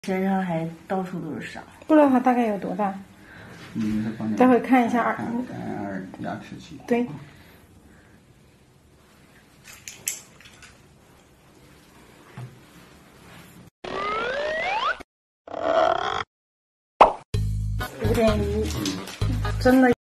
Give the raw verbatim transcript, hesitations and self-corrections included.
身上还到处都是伤。 不知道他大概有多大？ 嗯， 待会看一下耳， 看耳牙齿期。 对。五点一，真的。